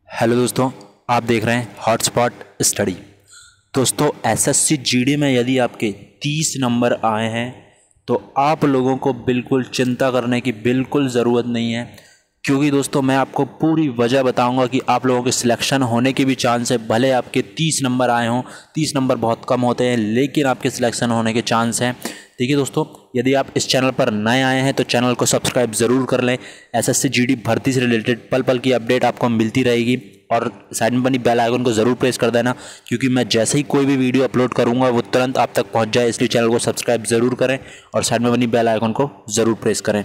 Hello दोस्तों, आप देख रहे हैं हॉटस्पॉट स्टडी। दोस्तों, एसएससी जीडी में यदि आपके 30 नंबर आए हैं तो आप लोगों को बिल्कुल चिंता करने की बिल्कुल ज़रूरत नहीं है, क्योंकि दोस्तों मैं आपको पूरी वजह बताऊंगा कि आप लोगों के सिलेक्शन होने के भी चांस है। भले आपके 30 नंबर आए हों, 30 नंबर बहुत कम होते हैं, लेकिन आपके सिलेक्शन होने के चांस हैं। देखिए दोस्तों, यदि आप इस चैनल पर नए आए हैं तो चैनल को सब्सक्राइब ज़रूर कर लें। एसएससी जीडी भर्ती से रिलेटेड पल पल की अपडेट आपको मिलती रहेगी और साइड में बनी बेल आइकन को ज़रूर प्रेस कर देना, क्योंकि मैं जैसे ही कोई भी वीडियो अपलोड करूंगा वो तुरंत आप तक पहुंच जाए। इसलिए चैनल को सब्सक्राइब ज़रूर करें और साइड में बनी बेल आइकन को ज़रूर प्रेस करें।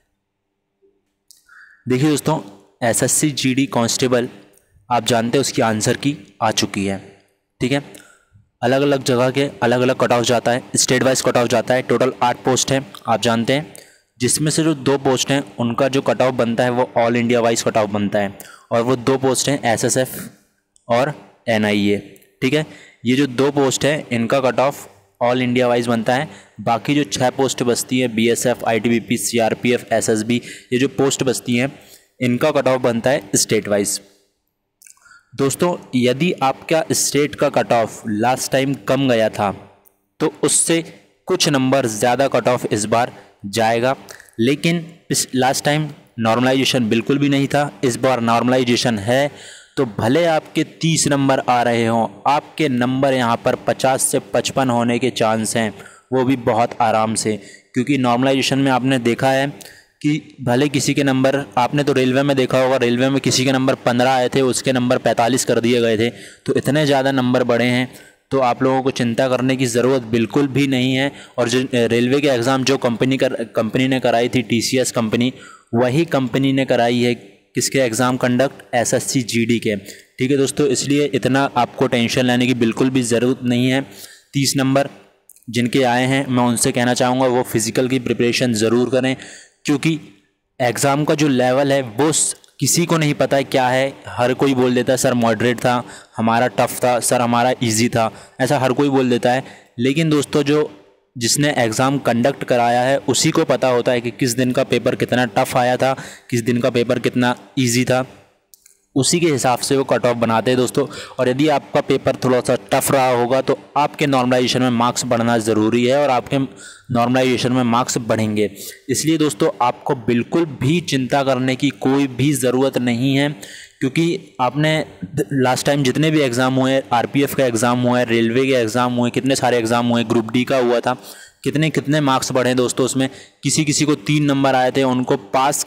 देखिए दोस्तों, एसएससी जीडी कांस्टेबल आप जानते हैं उसकी आंसर की आ चुकी है, ठीक है। अलग अलग जगह के अलग अलग कट ऑफ जाता है, स्टेट वाइज कट ऑफ जाता है। टोटल 8 पोस्ट हैं आप जानते हैं, जिसमें से जो 2 पोस्ट हैं उनका जो कट ऑफ बनता है वो all India wise cut off बनता है, और वो 2 पोस्ट हैं एसएसएफ और एनआईए, ठीक है। ये जो 2 पोस्ट हैं इनका cut off all India wise बनता है। बाकी जो 6 पोस्ट बचती हैं बीएसएफ, आईटीबीपी, सीआरपीएफ, एसएसबी, ये जो पोस्ट बचती हैं इनका कट ऑफ बनता है स्टेट वाइज। दोस्तों, यदि आपका स्टेट का कट ऑफ लास्ट टाइम कम गया था तो उससे कुछ नंबर ज़्यादा कट ऑफ इस बार जाएगा, लेकिन इस लास्ट टाइम नॉर्मलाइजेशन बिल्कुल भी नहीं था, इस बार नॉर्मलाइजेशन है। तो भले आपके 30 नंबर आ रहे हों, आपके नंबर यहाँ पर 50 से 55 होने के चांस हैं, वो भी बहुत आराम से, क्योंकि नॉर्मलाइजेशन में आपने देखा है कि भले किसी के नंबर, आपने तो रेलवे में देखा होगा, रेलवे में किसी के नंबर 15 आए थे, उसके नंबर 45 कर दिए गए थे। तो इतने ज़्यादा नंबर बढ़े हैं तो आप लोगों को चिंता करने की ज़रूरत बिल्कुल भी नहीं है। और जो रेलवे के एग्ज़ाम जो कंपनी ने कराई थी, टीसीएस कंपनी, वही कंपनी ने कराई है किसके एग्ज़ाम कंडक्ट, एसएससी जीडी के, ठीक है दोस्तों। इसलिए इतना आपको टेंशन लेने की बिल्कुल भी ज़रूरत नहीं है। 30 नंबर जिनके आए हैं मैं उनसे कहना चाहूँगा वो फिज़िकल की प्रिपरेशन ज़रूर करें, क्योंकि एग्ज़ाम का जो लेवल है वो किसी को नहीं पता है क्या है। हर कोई बोल देता है सर मॉडरेट था, हमारा टफ़ था, सर हमारा इजी था, ऐसा हर कोई बोल देता है। लेकिन दोस्तों जिसने एग्ज़ाम कंडक्ट कराया है उसी को पता होता है कि किस दिन का पेपर कितना टफ़ आया था, किस दिन का पेपर कितना ईजी था, उसी के हिसाब से वो कट ऑफ बनाते हैं दोस्तों। और यदि आपका पेपर थोड़ा सा टफ रहा होगा तो आपके नॉर्मलाइजेशन में मार्क्स बढ़ना ज़रूरी है और आपके नॉर्मलाइजेशन में मार्क्स बढ़ेंगे। इसलिए दोस्तों आपको बिल्कुल भी चिंता करने की कोई भी ज़रूरत नहीं है, क्योंकि आपने लास्ट टाइम जितने भी एग्ज़ाम हुए, आरपीएफ का एग्ज़ाम हुआ है, रेलवे के एग्ज़ाम हुए, कितने सारे एग्ज़ाम हुए, ग्रुप डी का हुआ था, कितने मार्क्स बढ़े दोस्तों उसमें। किसी को 3 नंबर आए थे, उनको पास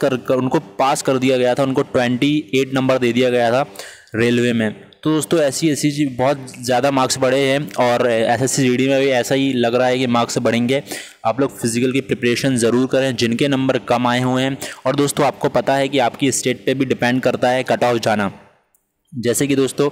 कर दिया गया था, उनको 28 नंबर दे दिया गया था रेलवे में। तो दोस्तों ऐसी चीज़ बहुत ज़्यादा मार्क्स बढ़े हैं, और एसएससी जीडी में भी ऐसा ही लग रहा है कि मार्क्स बढ़ेंगे। आप लोग फिज़िकल की प्रिपरेशन ज़रूर करें जिनके नंबर कम आए हुए हैं। और दोस्तों आपको पता है कि आपकी स्टेट पे भी डिपेंड करता है कट ऑफ जाना। जैसे कि दोस्तों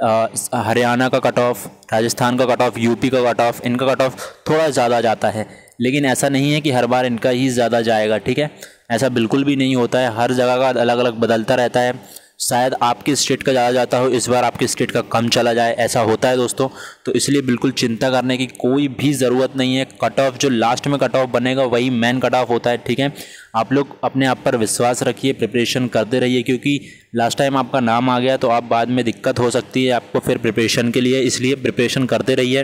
हरियाणा का कट ऑफ, राजस्थान का कट ऑफ, यूपी का कट ऑफ, इनका कट ऑफ थोड़ा ज़्यादा जाता है, लेकिन ऐसा नहीं है कि हर बार इनका ही ज़्यादा जाएगा, ठीक है। ऐसा बिल्कुल भी नहीं होता है, हर जगह का अलग अलग बदलता रहता है। शायद आपके स्टेट का ज़्यादा जाता हो, इस बार आपके स्टेट का कम चला जाए, ऐसा होता है दोस्तों। तो इसलिए बिल्कुल चिंता करने की कोई भी ज़रूरत नहीं है। कट ऑफ जो लास्ट में कट ऑफ बनेगा वही मेन कट ऑफ होता है, ठीक है। आप लोग अपने आप पर विश्वास रखिए, प्रिपरेशन करते रहिए, क्योंकि लास्ट टाइम आपका नाम आ गया तो आप बाद में दिक्कत हो सकती है आपको फिर प्रिपरेशन के लिए, इसलिए प्रिपरेशन करते रहिए।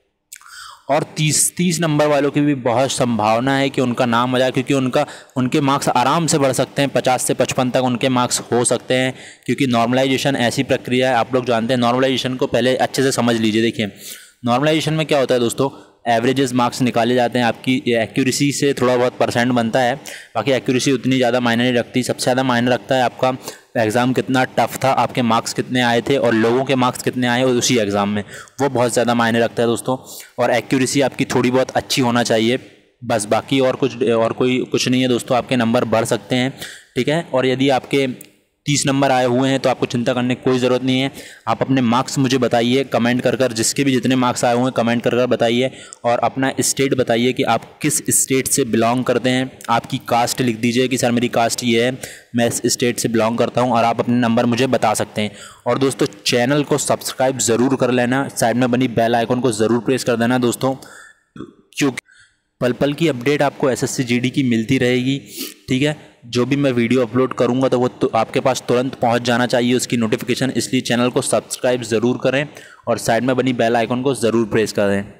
और 30 नंबर वालों की भी बहुत संभावना है कि उनका नाम आ जाए, क्योंकि उनके मार्क्स आराम से बढ़ सकते हैं, 50 से 55 तक उनके मार्क्स हो सकते हैं, क्योंकि नॉर्मलाइजेशन ऐसी प्रक्रिया है, आप लोग जानते हैं। नॉर्मलाइजेशन को पहले अच्छे से समझ लीजिए। देखिए नॉर्मलाइजेशन में क्या होता है दोस्तों, एवरेजेस मार्क्स निकाले जाते हैं, आपकी एक्यूरेसी से थोड़ा बहुत परसेंट बनता है, बाकी एक्यूरेसी उतनी ज़्यादा मायने नहीं रखती। सबसे ज़्यादा मायने रखता है आपका एग्ज़ाम कितना टफ था, आपके मार्क्स कितने आए थे और लोगों के मार्क्स कितने आए उसी एग्ज़ाम में, वो बहुत ज़्यादा मायने रखता है दोस्तों। और एक्यूरेसी आपकी थोड़ी बहुत अच्छी होना चाहिए, बस, बाकी और कुछ नहीं है दोस्तों। आपके नंबर बढ़ सकते हैं, ठीक है। और यदि आपके 30 नंबर आए हुए हैं तो आपको चिंता करने की कोई ज़रूरत नहीं है। आप अपने मार्क्स मुझे बताइए कमेंट कर, जिसके भी जितने मार्क्स आए हुए हैं कमेंट कर बताइए, और अपना स्टेट बताइए कि आप किस स्टेट से बिलोंग करते हैं। आपकी कास्ट लिख दीजिए कि सर मेरी कास्ट ये है, मैं इस स्टेट से बिलोंग करता हूं, और आप अपने नंबर मुझे बता सकते हैं। और दोस्तों चैनल को सब्सक्राइब ज़रूर कर लेना, साइड में बनी बेल आइकन को ज़रूर प्रेस कर देना दोस्तों, पल पल की अपडेट आपको एसएससी जीडी की मिलती रहेगी, ठीक है। जो भी मैं वीडियो अपलोड करूंगा तो वो तो आपके पास तुरंत पहुंच जाना चाहिए उसकी नोटिफिकेशन, इसलिए चैनल को सब्सक्राइब ज़रूर करें और साइड में बनी बेल आइकन को ज़रूर प्रेस करें।